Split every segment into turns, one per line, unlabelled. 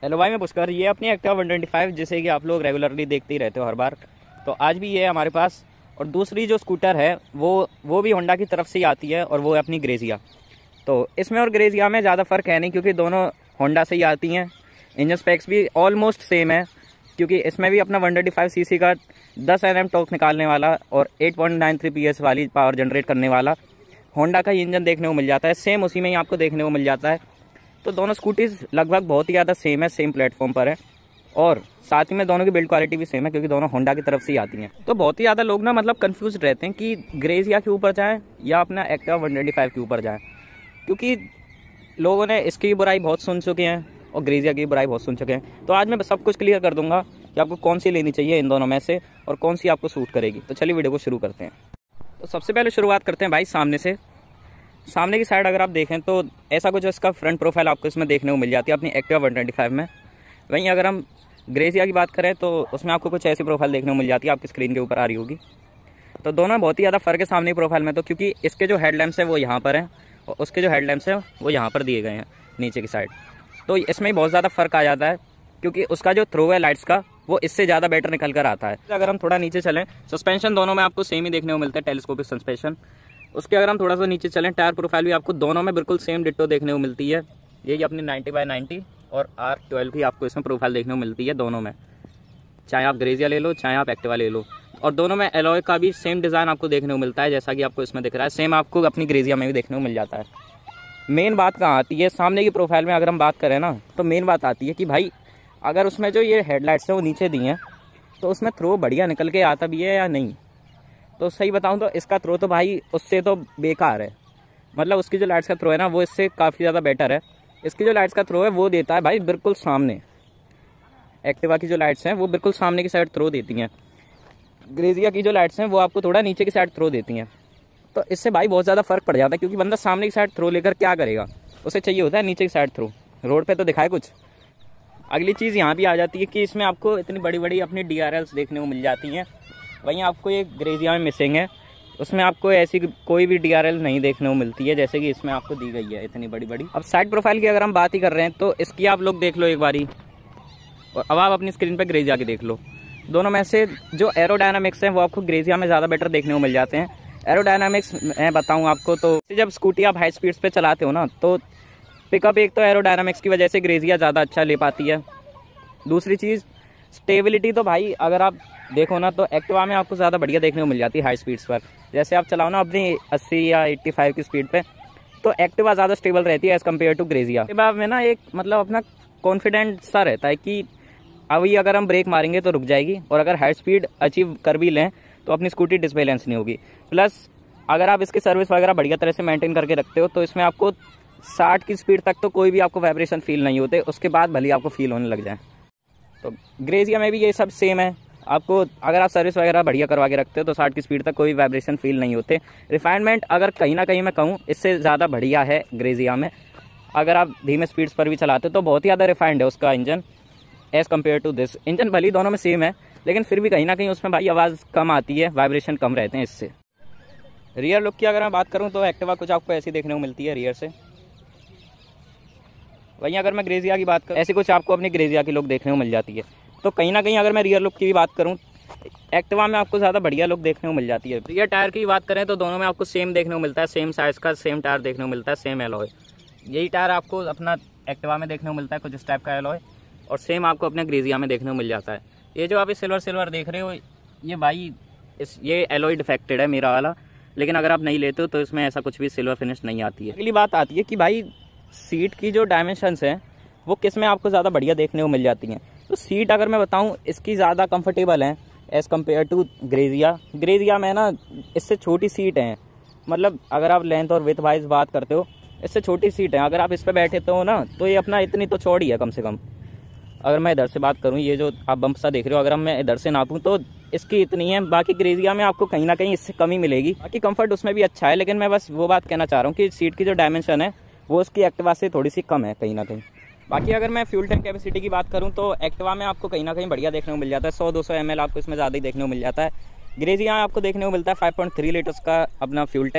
Hello भाई, मैं पुष्कर। ये अपनी एक्टिवा 125 जिसे कि आप लोग रेगुलरली देखते ही रहते हो हर बार, तो आज भी ये है हमारे पास। और दूसरी जो स्कूटर है वो भी होंडा की तरफ से ही आती है और वो है अपनी ग्रेजिया। तो इसमें और ग्रेजिया में ज़्यादा फ़र्क है नहीं, क्योंकि दोनों होंडा से ही आती हैं। इंजन स्पेक्स भी ऑलमोस्ट सेम है, क्योंकि इसमें भी अपना 125 सीसी का 10 Nm टॉर्क निकालने वाला और 8.93 PS वाली पावर जनरेट करने वाला होंडा का ही इंजन देखने को मिल जाता है। सेम उसी में ही आपको देखने को मिल जाता है। तो दोनों स्कूटीज़ लगभग बहुत ही ज़्यादा सेम है, सेम प्लेटफॉर्म पर है, और साथ ही में दोनों की बिल्ड क्वालिटी भी सेम है, क्योंकि दोनों होंडा की तरफ से ही आती हैं। तो बहुत ही ज़्यादा लोग ना मतलब कंफ्यूज रहते हैं कि ग्रेजिया के ऊपर जाएँ या अपना एक्टिवा 125 के ऊपर जाएँ, क्योंकि लोगों ने इसकी बुराई बहुत सुन चुके हैं और ग्रेजिया की बुराई बहुत सुन चुके हैं। तो आज मैं सब कुछ क्लियर कर दूंगा कि आपको कौन सी लेनी चाहिए इन दोनों में से और कौन सी आपको सूट करेगी। तो चलिए वीडियो को शुरू करते हैं। तो सबसे पहले शुरुआत करते हैं भाई सामने से। सामने की साइड अगर आप देखें तो ऐसा कुछ इसका फ्रंट प्रोफाइल आपको इसमें देखने को मिल जाती है अपनी एक्टिवा 125 में। वहीं अगर हम ग्रेजिया की बात करें तो उसमें आपको कुछ ऐसी प्रोफाइल देखने को मिल जाती है, आपकी स्क्रीन के ऊपर आ रही होगी। तो दोनों बहुत ही ज़्यादा फ़र्क है सामने प्रोफाइल में, तो क्योंकि इसके जो हेडलैम्प्स हैं वो यहाँ पर हैं और उसके जो हेडलैम्प्स हैं वो यहाँ पर दिए गए हैं नीचे की साइड। तो इसमें बहुत ज़्यादा फ़र्क आ जाता है, क्योंकि उसका जो थ्रो है लाइट्स का वो इससे ज़्यादा बेटर निकल कर आता है। अगर हम थोड़ा नीचे चलें, सस्पेंशन दोनों में आपको सेम ही देखने को मिलता है, टेलीस्कोपिक सस्पेंशन। उसके अगर हम थोड़ा सा नीचे चलें, टायर प्रोफाइल भी आपको दोनों में बिल्कुल सेम डिट्टो देखने को मिलती है। यही अपनी 90/90 और R12 भी आपको इसमें प्रोफाइल देखने को मिलती है दोनों में, चाहे आप ग्रेजिया ले लो चाहे आप एक्टिवा ले लो। और दोनों में एलॉय का भी सेम डिज़ाइन आपको देखने को मिलता है, जैसा कि आपको इसमें दिख रहा है, सेम आपको अपनी ग्रेजिया में भी देखने को मिल जाता है। मेन बात कहाँ आती है सामने की प्रोफाइल में, अगर हम बात करें ना, तो मेन बात आती है कि भाई अगर उसमें जो ये हेडलाइट्स हैं वो नीचे दी हैं तो उसमें थ्रो बढ़िया निकल के आता भी है या नहीं। तो सही बताऊं तो इसका थ्रो तो भाई उससे तो बेकार है। मतलब उसकी जो लाइट्स का थ्रो है ना वो इससे काफ़ी ज़्यादा बेटर है। इसकी जो लाइट्स का थ्रो है वो देता है भाई बिल्कुल सामने। एक्टिवा की जो लाइट्स हैं वो बिल्कुल सामने की साइड थ्रो देती हैं, ग्रेजिया की जो लाइट्स हैं वो आपको थोड़ा नीचे की साइड थ्रो देती हैं। तो इससे भाई बहुत ज़्यादा फ़र्क पड़ जाता है, क्योंकि बंदा सामने की साइड थ्रो लेकर क्या करेगा, उसे चाहिए होता है नीचे की साइड थ्रो, रोड पे तो दिखाए कुछ। अगली चीज़ यहाँ भी आ जाती है कि इसमें आपको इतनी बड़ी बड़ी अपनी DRLs देखने को मिल जाती हैं। वहीं आपको ये ग्रेजिया में मिसिंग है, उसमें आपको ऐसी कोई भी DRL नहीं देखने को मिलती है जैसे कि इसमें आपको दी गई है इतनी बड़ी बड़ी। अब साइड प्रोफाइल की अगर हम बात ही कर रहे हैं तो इसकी आप लोग देख लो एक बारी, और अब आप अपनी स्क्रीन पर ग्रेजिया की देख लो। दोनों में से जो एरोडायनामिक्स हैं वो आपको ग्रेजिया में ज़्यादा बेटर देखने को मिल जाते हैं। एरोडायनामिक्स मैं बताऊं आपको तो जब स्कूटी आप हाई स्पीड्स पे चलाते हो ना, तो पिकअप एक तो एरोडायनामिक्स की वजह से ग्रेजिया ज़्यादा अच्छा ले पाती है। दूसरी चीज़ स्टेबिलिटी, तो भाई अगर आप देखो ना तो एक्टिवा में आपको ज़्यादा बढ़िया देखने को मिल जाती है हाई स्पीड्स पर। जैसे आप चलाओ ना अपनी 80 या 85 की स्पीड पे, तो एक्टिवा ज़्यादा स्टेबल रहती है as compare to Grazia. Activa में ना एक मतलब अपना कॉन्फिडेंट सा रहता है कि अभी अगर हम ब्रेक मारेंगे तो रुक जाएगी, और अगर हाई स्पीड अचीव कर भी लें तो अपनी स्कूटी डिसबैलेंस नहीं होगी। प्लस अगर आप इसकी सर्विस वगैरह बढ़िया तरह से मेंटेन करके रखते हो तो इसमें आपको 60 की स्पीड तक तो कोई भी आपको वाइब्रेशन फील नहीं होते, उसके बाद भले आपको फील होने लग जाए। तो ग्रेजिया में भी ये सब सेम है, आपको अगर आप सर्विस वगैरह बढ़िया करवा के रखते हो तो 60 की स्पीड तक कोई वाइब्रेशन फील नहीं होते। रिफाइनमेंट अगर कहीं ना कहीं मैं कहूँ इससे ज़्यादा बढ़िया है ग्रेजिया में। अगर आप धीमे स्पीड्स पर भी चलाते हो तो बहुत ही ज़्यादा रिफाइंड है उसका engine as compare to this. Engine भले दोनों में सेम है, लेकिन फिर भी कहीं ना कहीं उसमें भाई आवाज़ कम आती है, वाइब्रेशन कम रहते हैं इससे। रियर लुक की अगर मैं बात करूं तो एक्टिवा कुछ आपको ऐसी देखने को मिलती है रियर से। वहीं अगर मैं ग्रेजिया की बात करूं, ऐसी कुछ आपको अपनी ग्रेजिया की लुक देखने को मिल जाती है। तो कहीं ना कहीं अगर मैं रियर लुक की भी बात करूं, एक्टिवा में आपको ज़्यादा बढ़िया लुक देखने को मिल जाती है। रियर टायर की बात करें तो दोनों में आपको सेम देखने को मिलता है, सेम साइज़ का सेम टायर देखने को मिलता है, सेम एलॉय। यही टायर आपको अपना एक्टिवा में देखने को मिलता है, कुछ इस टाइप का एलॉय, और सेम आपको अपने ग्रेजिया में देखने को मिल जाता है। ये जो आप सिल्वर देख रहे हो ये भाई ये एलॉय डिफेक्टेड है मेरा वाला, लेकिन अगर आप नहीं लेते हो तो इसमें ऐसा कुछ भी सिल्वर फिनिश नहीं आती है। अगली बात आती है कि भाई सीट की जो डायमेंशंस हैं वो किस में आपको ज़्यादा बढ़िया देखने को मिल जाती हैं। तो सीट अगर मैं बताऊं इसकी ज़्यादा कंफर्टेबल हैं as compare to Grazia. Grazia में ना इससे छोटी सीट हैं, मतलब अगर आप लेंथ और विथ वाइज बात करते हो इससे छोटी सीट है। अगर आप इस पर बैठे तो ना तो ये अपना इतनी तो चौड़ी है कम से कम। अगर मैं इधर से बात करूं, ये जो आप बम्प सा देख रहे हो, अगर मैं इधर से नापूं तो इसकी इतनी है। बाकी ग्रेजिया में आपको कहीं ना कहीं इससे कम ही मिलेगी। बाकी कंफर्ट उसमें भी अच्छा है, लेकिन मैं बस वो बात कहना चाह रहा हूँ कि सीट की जो डायमेंशन है वो उसकी एक्टिवा से थोड़ी सी कम है कहीं ना कहीं। बाकी अगर मैं फ्यूल टैंक कैपेसिटी की बात करूँ तो एक्टिवा में आपको कहीं ना कहीं बढ़िया देखने को मिल जाता है, 100-200 ml आपको इसमें ज़्यादा ही देखने को मिल जाता है। ग्रेजिया आपको देखने को मिलता है 5.3 लीटर्स का अपना फ्यूल टैंक,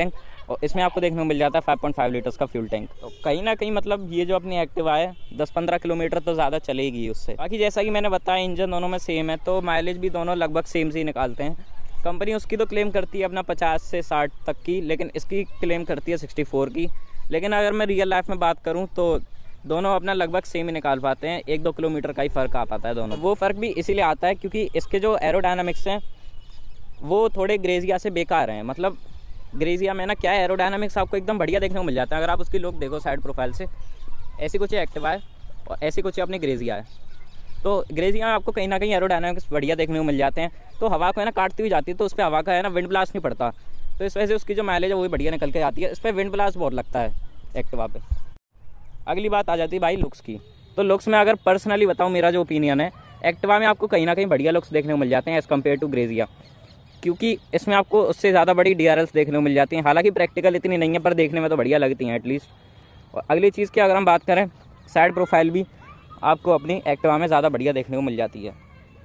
और इसमें आपको देखने को मिल जाता है 5.5 लीटर्स का फ्यूल टैंक। तो कहीं ना कहीं मतलब ये जो अपनी एक्टिवा है 10-15 किलोमीटर तो ज़्यादा चलेगी उससे। बाकी जैसा कि मैंने बताया इंजन दोनों में सेम है, तो माइलेज भी दोनों लगभग सेम से ही निकालते हैं। कंपनी उसकी तो क्लेम करती है अपना 50 से 60 तक की, लेकिन इसकी क्लेम करती है 64 की। लेकिन अगर मैं रियल लाइफ में बात करूँ तो दोनों अपना लगभग सेम ही निकाल पाते हैं, 1-2 किलोमीटर का ही फ़र्क आ पाता है दोनों। वो फ़र्क भी इसीलिए आता है क्योंकि इसके जो एरोडायनामिक्स हैं वो थोड़े ग्रेजिया से बेकार हैं। मतलब ग्रेजिया में ना क्या है, एरोडायनामिक्स आपको एकदम बढ़िया देखने को मिल जाता है। अगर आप उसकी लुक देखो साइड प्रोफाइल से, ऐसी कुछ एक्टिवा है और ऐसी कुछ अपनी ग्रेजिया है। तो ग्रेजिया में आपको कहीं ना कहीं एरोडायनामिक्स बढ़िया देखने को मिल जाते हैं। तो हवा को है ना काटती हुई जाती है, तो उस पर हवा का है ना विंड ब्लास्ट नहीं पड़ता, तो इस वजह से उसकी जो माइलेज है वो भी बढ़िया निकल के आती है। इस पर विंड ब्लास्ट बहुत लगता है एक्टिवा पे। अगली बात आ जाती है भाई लुक्स की। तो लुक्स में अगर पर्सनली बताऊँ, मेरा जो ओपिनियन है, एक्टिवा में आपको कहीं ना कहीं बढ़िया लुक्स देखने को मिल जाते हैं एज़ कम्पेयर टू ग्रेजिया, क्योंकि इसमें आपको उससे ज़्यादा बड़ी DRLs देखने को मिल जाती हैं। हालांकि प्रैक्टिकल इतनी नहीं है पर देखने में तो बढ़िया लगती हैं एटलीस्ट। और अगली चीज़ की अगर हम बात करें, साइड प्रोफाइल भी आपको अपनी एक्टिवा में ज़्यादा बढ़िया देखने को मिल जाती है।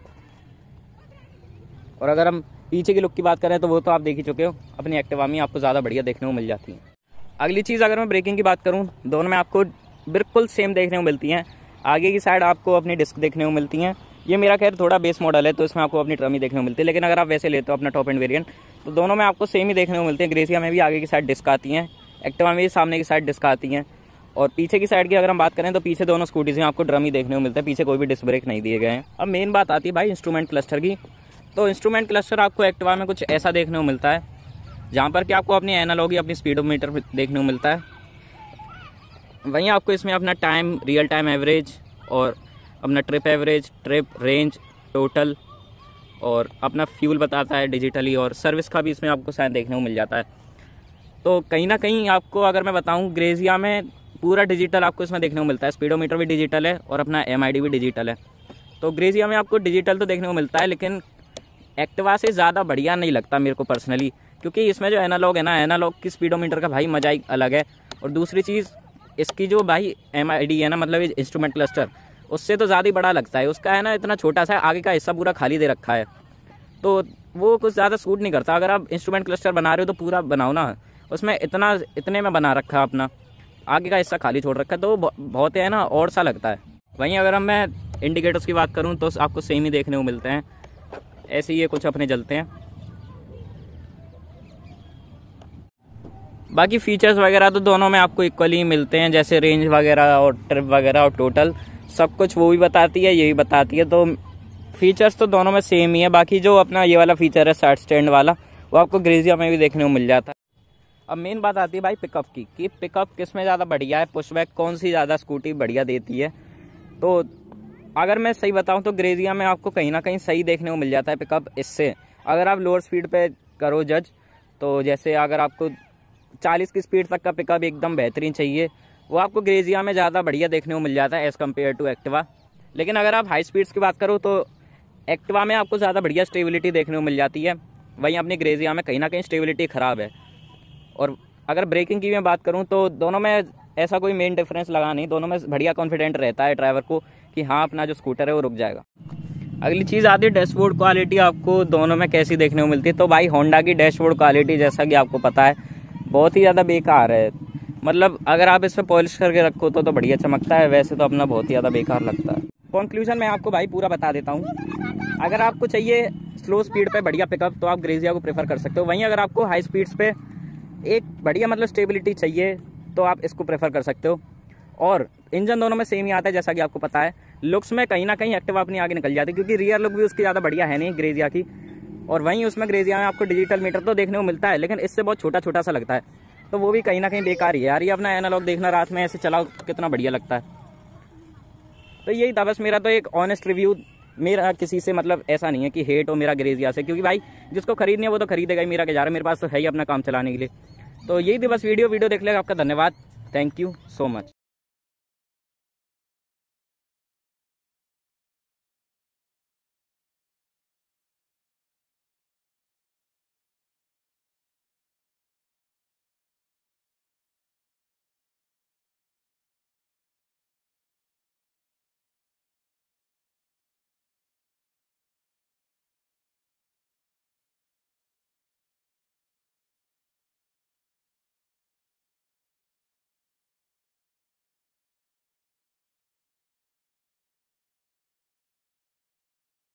और अगर हम पीछे की लुक की बात करें तो वो तो आप देख ही चुके हो, अपनी एक्टिवा में आपको ज़्यादा बढ़िया देखने को मिल जाती है। अगली चीज़ अगर मैं ब्रेकिंग की बात करूँ, दोनों में आपको बिल्कुल सेम देखने को मिलती हैं। आगे की साइड आपको अपनी डिस्क देखने को मिलती हैं। ये मेरा खैर थोड़ा बेस मॉडल है तो इसमें आपको अपनी ट्रम ही देखने को मिलती है, लेकिन अगर आप वैसे लेते हो अपना टॉप एंड वेरिएंट तो दोनों में आपको सेम ही देखने को मिलते हैं। ग्रेसिया में भी आगे की साइड डिस्क आती हैं, एक्टिवा में भी सामने की साइड डिस्क आती हैं। और पीछे की साइड की अगर हम बात करें तो पीछे दोनों स्कूटीज में आपको ड्रम ही देखने को मिलता है, पीछे कोई भी डिस्क ब्रेक नहीं दिए गए हैं। अब मेन बात आती है भाई इंस्ट्रूमेंट क्लस्टर की। तो इंस्ट्रूमेंट क्लस्टर आपको एक्टिवा में कुछ ऐसा देखने को मिलता है जहाँ पर कि आपको अपनी एनालॉग अपनी स्पीडोमीटर देखने को मिलता है। वहीं आपको इसमें अपना टाइम, रियल टाइम एवरेज और अपना trip average, trip range, total और अपना फ्यूल बताता है डिजिटली, और सर्विस का भी इसमें आपको शायद देखने को मिल जाता है। तो कहीं ना कहीं आपको अगर मैं बताऊं, ग्रेजिया में पूरा डिजिटल आपको इसमें देखने को मिलता है। स्पीडोमीटर भी डिजिटल है और अपना MID भी डिजिटल है। तो ग्रेजिया में आपको डिजिटल तो देखने को मिलता है, लेकिन एक्टिवा से ज़्यादा बढ़िया नहीं लगता मेरे को पर्सनली, क्योंकि इसमें जो एनालॉग है ना, एनालॉग की स्पीडोमीटर का भाई मजा ही अलग है। और दूसरी चीज़ इसकी जो भाई MID है ना, मतलब इंस्ट्रूमेंट क्लस्टर, उससे तो ज़्यादा ही बड़ा लगता है। उसका है ना इतना छोटा सा है, आगे का हिस्सा पूरा खाली दे रखा है, तो वो कुछ ज़्यादा सूट नहीं करता। अगर आप इंस्ट्रूमेंट क्लस्टर बना रहे हो तो पूरा बनाओ ना, उसमें इतने में बना रखा है, अपना आगे का हिस्सा खाली छोड़ रखा है, तो बहुत है ना और सा लगता है। वहीं अगर मैं इंडिकेटर्स की बात करूँ तो आपको सेम ही देखने को मिलते हैं, ऐसे ही ये कुछ अपने जलते हैं। बाकी फीचर्स वगैरह तो दोनों में आपको इक्वली मिलते हैं, जैसे रेंज वगैरह और ट्रिप वगैरह और टोटल सब कुछ वो भी बताती है, ये भी बताती है। तो फीचर्स तो दोनों में सेम ही है। बाकी जो अपना ये वाला फीचर है साइड स्टैंड वाला, वो आपको ग्रेजिया में भी देखने को मिल जाता है। अब मेन बात आती है भाई पिकअप की, कि पिकअप किस में ज़्यादा बढ़िया है, पुशबैक कौन सी ज़्यादा स्कूटी बढ़िया देती है। तो अगर मैं सही बताऊं तो ग्रेजिया में आपको कहीं ना कहीं सही देखने को मिल जाता है पिकअप इससे। अगर आप लोअर स्पीड पे करो जज, तो जैसे अगर आपको 40 की स्पीड तक का पिकअप एकदम बेहतरीन चाहिए, वो आपको ग्रेजिया में ज़्यादा बढ़िया देखने को मिल जाता है एज़ कम्पेयर टू एक्टिवा। लेकिन अगर आप हाई स्पीड्स की बात करो तो एक्टिवा में आपको ज़्यादा बढ़िया स्टेबिलिटी देखने को मिल जाती है, वहीं अपनी ग्रेजिया में कहीं ना कहीं स्टेबिलिटी ख़राब है। और अगर ब्रेकिंग की मैं बात करूं तो दोनों में ऐसा कोई मेन डिफरेंस लगा नहीं, दोनों में बढ़िया कॉन्फिडेंट रहता है ड्राइवर को कि हाँ अपना जो स्कूटर है वो रुक जाएगा। अगली चीज़ आती है डैशबोर्ड क्वालिटी, आपको दोनों में कैसी देखने को मिलती है। तो भाई होंडा की डैशबोर्ड क्वालिटी जैसा कि आपको पता है बहुत ही ज़्यादा बेकार है। मतलब अगर आप इस पर पॉलिश करके रखो तो बढ़िया चमकता है, वैसे तो अपना बहुत ही ज़्यादा बेकार लगता है। कंक्लूजन मैं आपको भाई पूरा बता देता हूँ। अगर आपको चाहिए स्लो स्पीड पे बढ़िया पिकअप तो आप ग्रेजिया को प्रेफर कर सकते हो। वहीं अगर आपको हाई स्पीड्स पे एक बढ़िया मतलब स्टेबिलिटी चाहिए तो आप इसको प्रेफर कर सकते हो। और इंजन दोनों में सेम ही आता है जैसा कि आपको पता है। लुक्स में कहीं ना कहीं एक्टिवा अपनी आगे निकल जाती है, क्योंकि रियर लुक भी उसकी ज़्यादा बढ़िया है नहीं ग्रेजिया की। और वहीं उसमें ग्रेजिया में आपको डिजिटल मीटर तो देखने को मिलता है, लेकिन इससे बहुत छोटा छोटा सा लगता है, तो वो भी कहीं ना कहीं बेकार ही है यार। ये अपना एनालॉग देखना रात में ऐसे चलाओ कितना बढ़िया लगता है। तो यही था बस मेरा तो एक ऑनेस्ट रिव्यू। मेरा किसी से मतलब ऐसा नहीं है कि हेट हो मेरा ग्रेजिया से, क्योंकि भाई जिसको खरीदनी है वो तो खरीदेगा ही, मेरा क्या जा रहा है, मेरे पास तो है ही अपना काम चलाने के लिए। तो यही थी बस वीडियो देखने का आपका धन्यवाद, थैंक यू सो मच।